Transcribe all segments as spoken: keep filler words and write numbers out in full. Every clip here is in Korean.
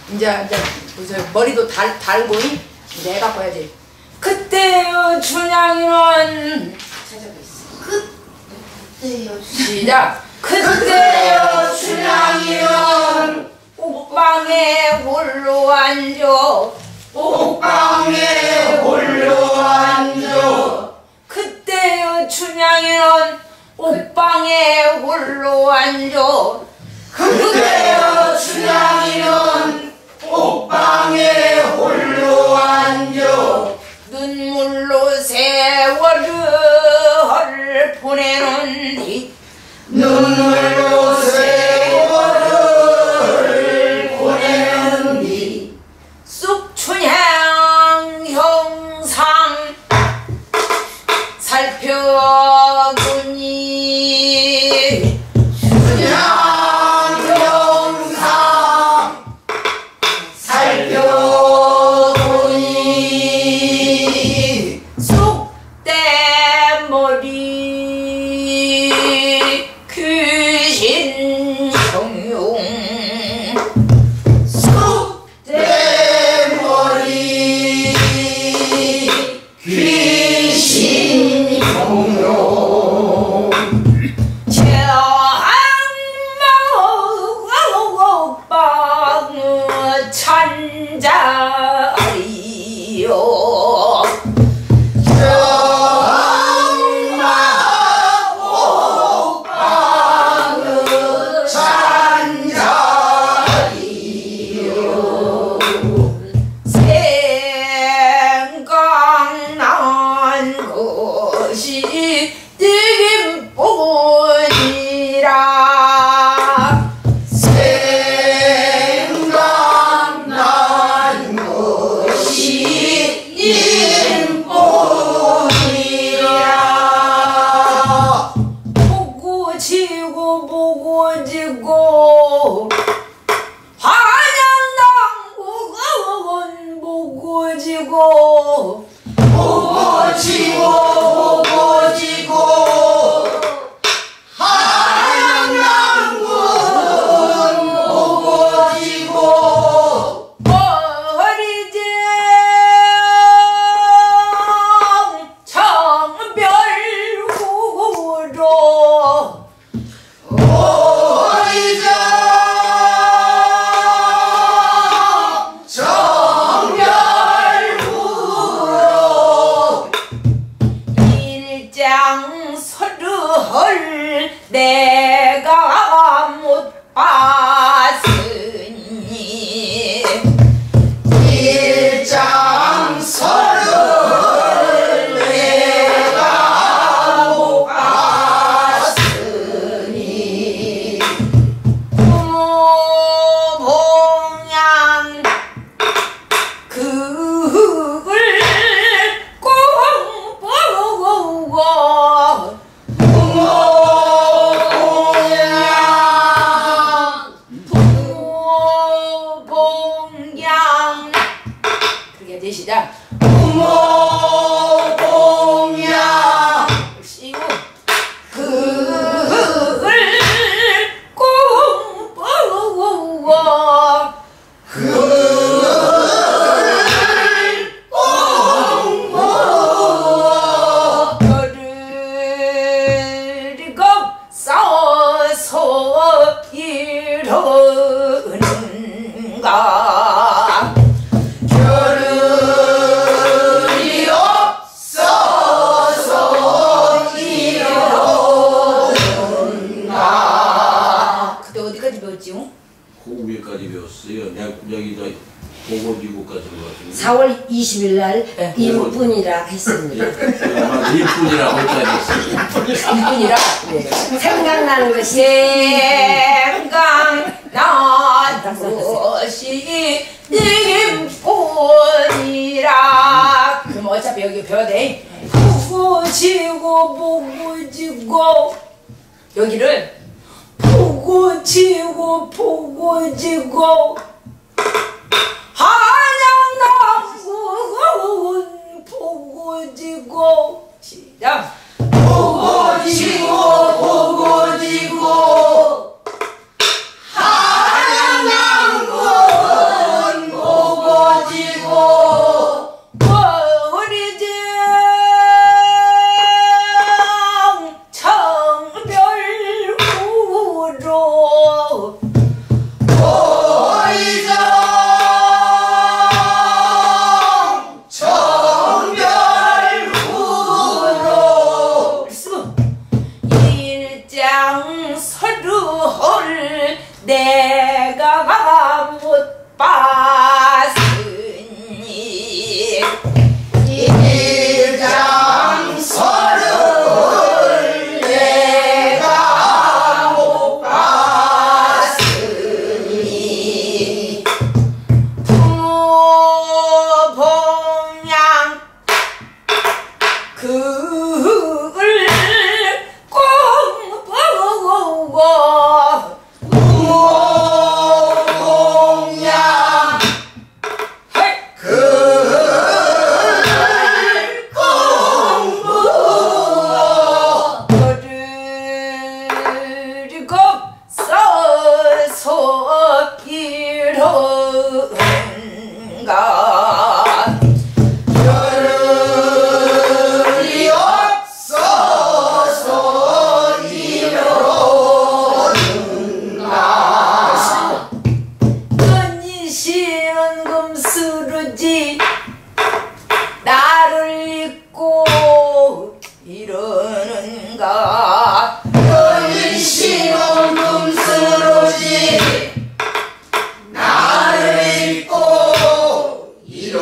이제 이제 무슨 머리도 달 달고 이제 해갖고 해야지. 그때요 춘향이는 찾아보 있어. 그때요 시작. 그때요 춘향이는 옥방에 홀로 앉아. 옥방에 홀로 앉아. 그때요 춘향이는 옥방에 홀로 앉아. 그때요 춘향이는 옥방에 홀로 앉아. 눈물로 세월을 보내는디. 눈물로 세월을 보내는디. 쑥춘향 형상 살펴보니. 춘향 형상 살펴보니. 쑥대머리 귀신 형용. 쑥대머리 귀신 형용. 제한마옥방 찬자리요. 내가 못 봤으니. 일장서를 내가 못 봤으니. 부모봉양 그걸 꼭 보고. 시작. 부모봉양 쉬고 그걸 꼭 보고. 그걸 꼭 보고. 별을 곱싸서 이러는가. 그 위에까지 배웠어요. 여기 저 보고기구까지 배웠어요. 사월 이십일 날 네. 일분이라 했습니다. 아마 일분이라고 했어요. 일분이라. 네. 생각나는 것이 생각나는 것이 일뿐이라. 그럼 어차피 여기 배워야 돼. 보고 지고 보고 지고. 여기를 보고 지고 보고 지고. 한양남군 보고 지고. 시작. 보고 지고 보고 지고. 한양남군 별이 없어서 이러는가 연이시는 금수르지 나를 잊고 이러는가 연이시는 금수르지 나를 잊고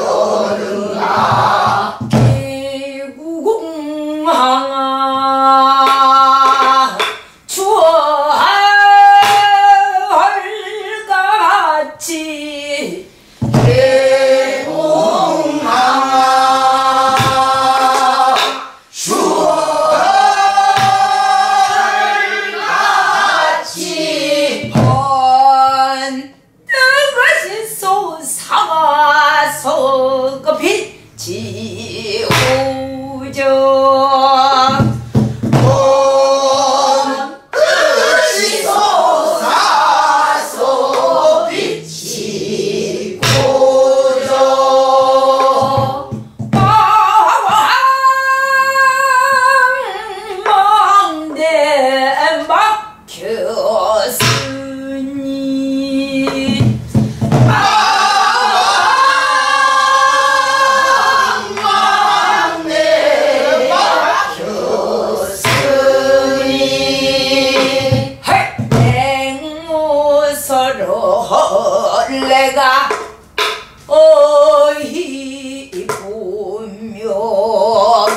이러는가 개구공항아 추월같이 대공항아 추월같이 번뜩이 솟아서 그 빛이 오죠 뜻이 솟아서 빛이 고져 망망대 막혔으니 망망대 막혔으니 맹모서로 내가 어이 보며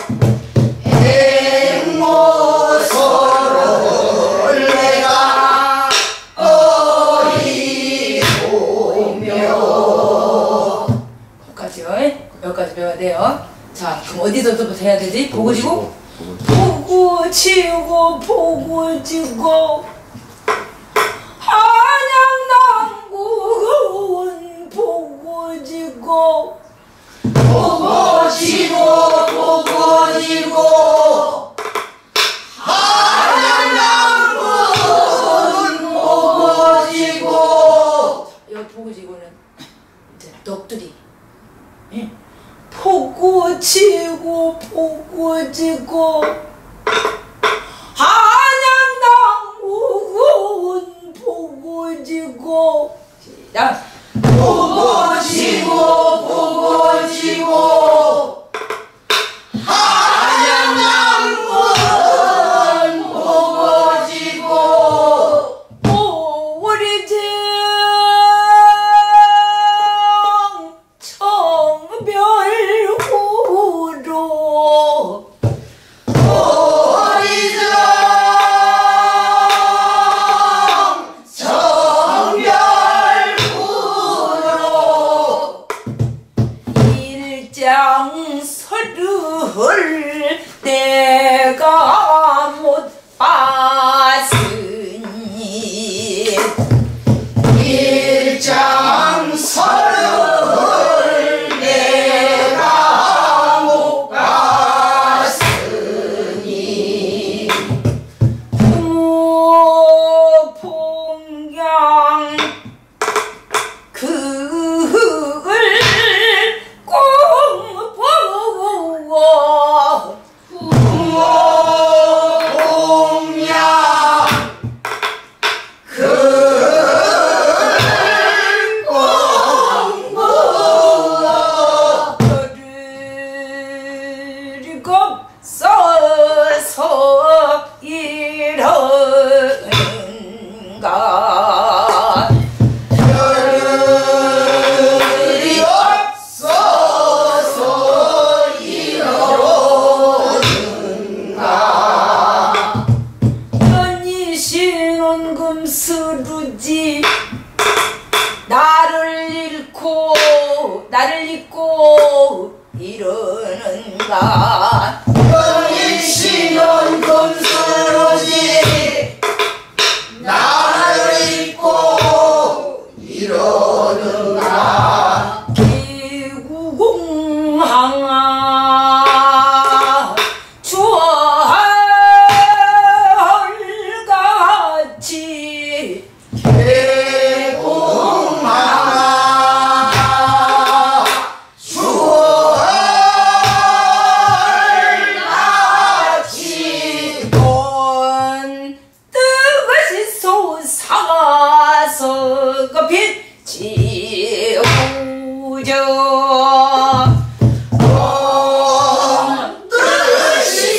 행모서로 내가 어이 보며 여기까지요. 여기까지 배워야 돼요. 자, 그럼 어디서부터 해야 되지? 보고 지고 보고 지고 보고 지고 한양남국은 보고 지고 보고 지고 보고 지고 한양남군 보고 지고 여기 보고 지고는 이제 넋두리 예. 보고 지고 보고 지고 한양남국은 보고 지고 시작 보고 지고 보고 지고 한양남군 보고 지고 우리 집 청별후로 오리정 정별후로 일장서를 내가 못 봤으니 일장서를 내가 못 봤으니 부모 봉양 그을 꼭 보고 부모 공양 그를 공부어 별을 곱써서 이런가 별이 없어서 이러는가 연이시는 금수루지 나를 잃고 나를 잊고 이러는가 연이시는 금수로지 나를 잊고 이러는가 개구공항아 추월같이 대공항아 지우저 뜻이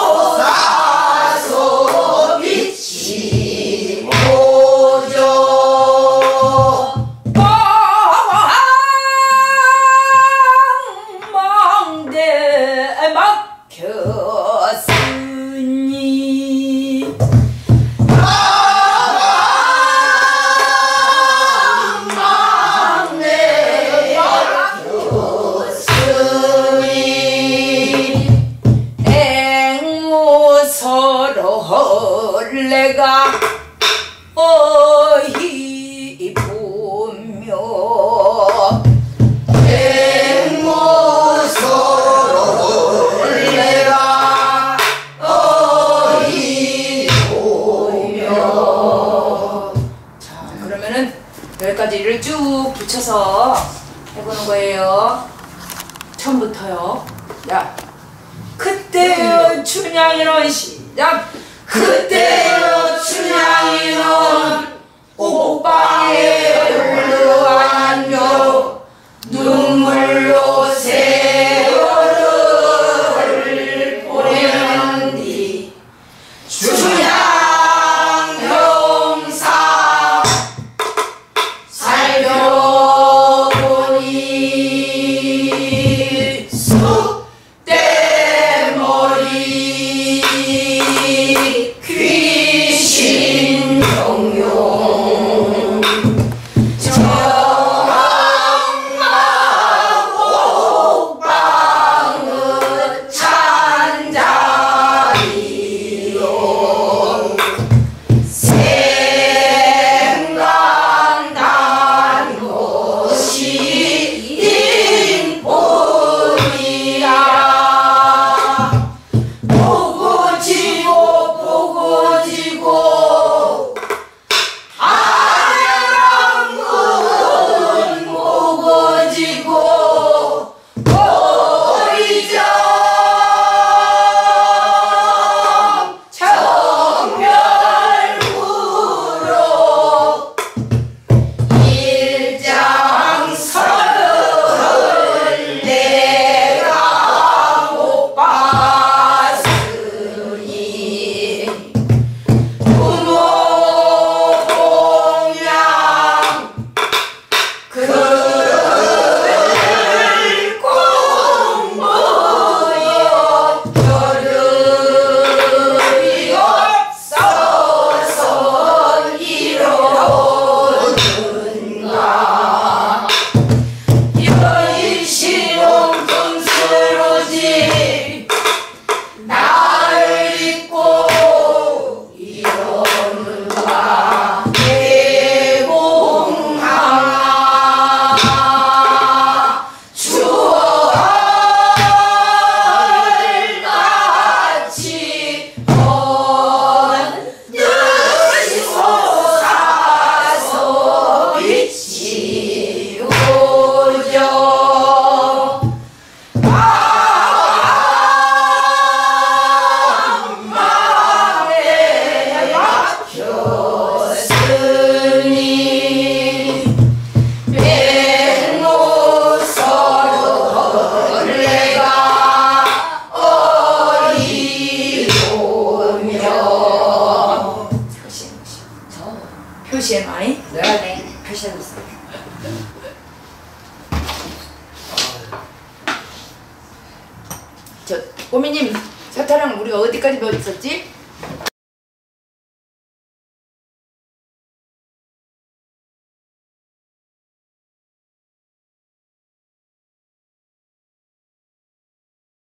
솟아서 빛이 보죠. 망망대 막혔으니 망망대 막혔으니 앵무서로 내가 어이 보며 앵무서로 내가 어이 보며. 자, 그러면은 여기까지를 쭉 붙여서 해보는 거예요. 처음부터요. 야, 그때요 춘향이는 시작. 그때여 춘향이는 옥방에 올라왔뇨. 눈물로 세월을 보내는디 춘향 형사 살펴보니 쑥대머리 귀신 정용 정황마 옥방은 찬자리요. 생각난 것이 인뿐이야. 보고 지고 보고 지고 하얀 건 보고 지고 보이점 정멸구로 일장설을 내가 못 봤으니 부모 공양 글 공부여 겨를이 없어서 이러는가. 여인시롱 금스러지 나를 잊고 이러는가. 대공항아 주얼같이 번듯이 솟아서 빛이 오죠. 망망에 막혔으니 백모서로 내가 어디 보며. 표시해 많이. 네, 하셨어요. 저 꼬미님 사타랑 우리가 어디까지 배웠었지?